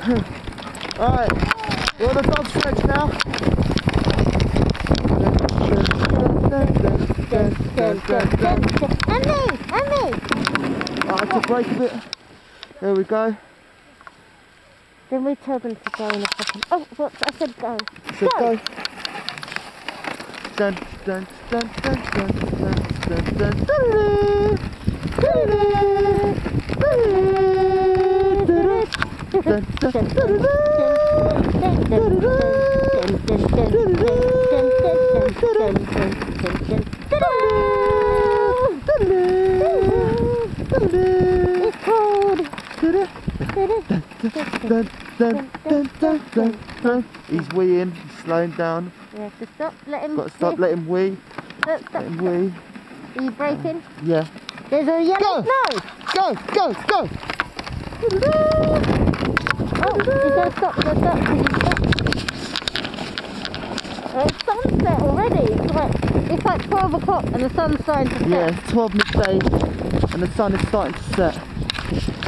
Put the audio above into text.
Alright, we're on the dog stretch now. And me! I have to break a bit. There we go. Then we tell them to go in a second. Oh, what? I said go. So go. Dun dun dun dun dun dun dun dun It's cold. He's weeing, he's slowing down. Yeah, so stop, let him. Got to stop, let him wee. Stop. Let him wee. Are you braking? Yeah. There's a yellow snow. Go! Oh, you gotta stop. It's sunset already. It's like 12 o'clock and the sun's starting to set. Yeah, it's 12 midday and the sun is starting to set.